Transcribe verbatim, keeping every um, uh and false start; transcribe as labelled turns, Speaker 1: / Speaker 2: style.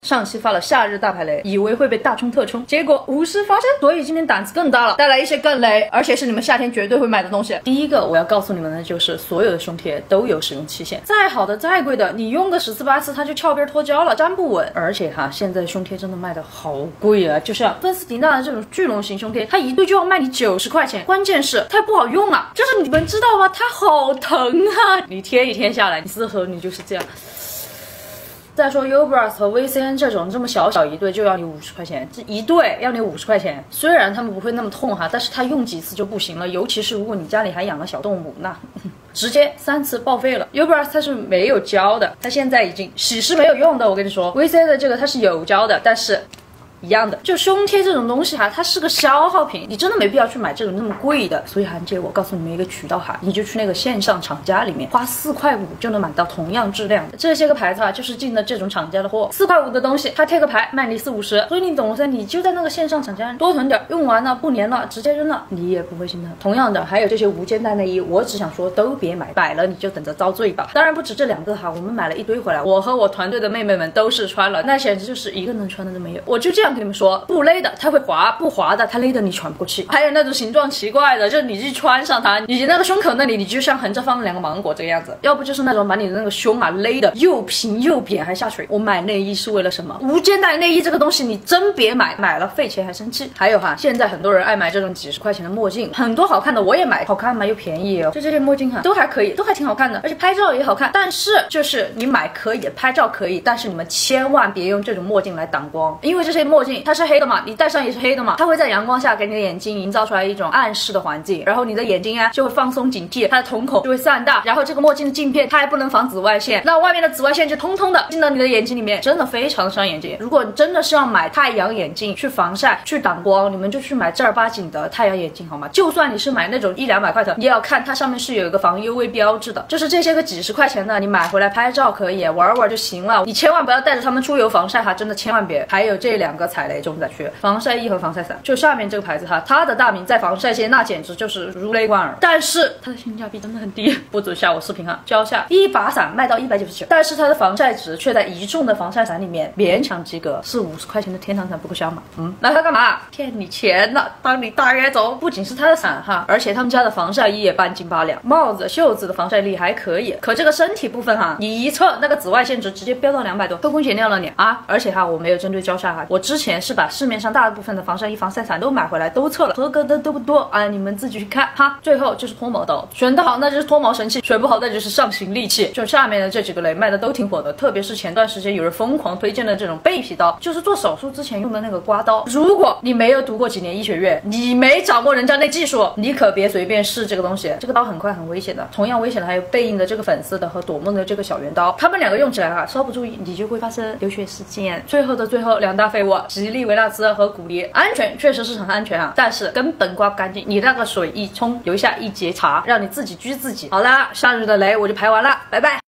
Speaker 1: 上期发了夏日大排雷，以为会被大冲特冲，结果无事发生，所以今天胆子更大了，带来一些更雷，而且是你们夏天绝对会买的东西。第一个我要告诉你们的就是，所有的胸贴都有使用期限，再好的再贵的，你用个十次八次它就翘边脱胶了，粘不稳。而且哈，现在胸贴真的卖的好贵啊，就像芬斯迪娜的这种聚拢型胸贴，它一对就要卖你九十块钱，关键是它不好用啊，就是你们知道吗？它好疼啊，你贴一天下来，你事后你就是这样。再说 U Bros 和 V C N 这种这么小小一对就要你五十块钱，这一对要你五十块钱。虽然他们不会那么痛哈，但是它用几次就不行了，尤其是如果你家里还养了小动物，那直接三次报废了。U Bros 它是没有胶的，它现在已经洗是没有用的。我跟你说 ，V C N 的这个它是有胶的，但是。一样的，就胸贴这种东西哈，它是个消耗品，你真的没必要去买这种那么贵的。所以韩姐，我告诉你们一个渠道哈，你就去那个线上厂家里面，花四块五就能买到同样质量的这些个牌子啊，就是进的这种厂家的货，四块五的东西，它贴个牌卖你四五十，所以你懂噻，你就在那个线上厂家多囤点，用完了不粘了直接扔了，你也不会心疼。同样的，还有这些无肩带内衣，我只想说都别买，买了你就等着遭罪吧。当然不止这两个哈，我们买了一堆回来，我和我团队的妹妹们都是穿了，那简直就是一个能穿的都没有。我就这样跟你们说，不勒的它会滑，不滑的它勒得你喘不过气。还有那种形状奇怪的，就是你去穿上它，你那个胸口那里，你就像横着放了两个芒果这个样子。要不就是那种把你的那个胸啊勒得又平又扁还下垂。我买内衣是为了什么？无肩带内衣这个东西你真别买，买了费钱还生气。还有哈，现在很多人爱买这种几十块钱的墨镜，很多好看的我也买，好看吗？又便宜哦。就这些墨镜哈，都还可以，都还挺好看的，而且拍照也好看。但是就是你买可以，拍照可以，但是你们千万别用这种墨镜来挡光，因为这些墨镜它是黑的嘛。你戴上也是黑的嘛，它会在阳光下给你的眼睛营造出来一种暗示的环境，然后你的眼睛啊就会放松警惕，它的瞳孔就会散大，然后这个墨镜的镜片它还不能防紫外线，那外面的紫外线就通通的进到你的眼睛里面，真的非常伤眼睛。如果你真的是要买太阳眼镜去防晒去挡光，你们就去买正儿八经的太阳眼镜好吗？就算你是买那种一两百块的，你也要看它上面是有一个防 U V 标志的，就是这些个几十块钱的，你买回来拍照可以玩玩就行了，你千万不要带着它们出游防晒哈，真的千万别。还有这两个踩雷重灾区，防晒衣和防晒伞，就下面这个牌子哈，它的大名在防晒界那简直就是如雷贯耳，但是它的性价比真的很低，不准下我视频哈，交下一把伞卖到一百九十九，但是它的防晒值却在一众的防晒伞里面勉强及格，是五十块钱的天堂伞不够香吗？嗯，那它干嘛？骗你钱呢？当你大爷走！不仅是它的伞哈，而且他们家的防晒衣也半斤八两，帽子、袖子的防晒力还可以，可这个身体部分哈，你一测那个紫外线值直接飙到两百多，偷工减料了你啊！而且哈，我没有针对蕉下哈，我之前是把市面上大部分的防晒衣、防晒伞都买回来，都测了，合格的都不多啊，你们自己去看哈。最后就是脱毛刀，选得好那就是脱毛神器，选不好那就是上行利器。就下面的这几个雷卖的都挺火的，特别是前段时间有人疯狂推荐的这种背皮刀，就是做手术之前用的那个刮刀。如果你没有读过几年医学院，你没掌握人家那技术，你可别随便试这个东西，这个刀很快很危险的。同样危险的还有背印的这个粉丝的和朵梦的这个小圆刀，他们两个用起来啊，稍不注意你就会发生流血事件。最后的最后，两大废物吉利维纳斯和古力，安全确实是很安全啊，但是根本刮不干净，你那个水一冲留下一截茶，让你自己拘自己。好啦，夏日的雷我就排完了，拜拜。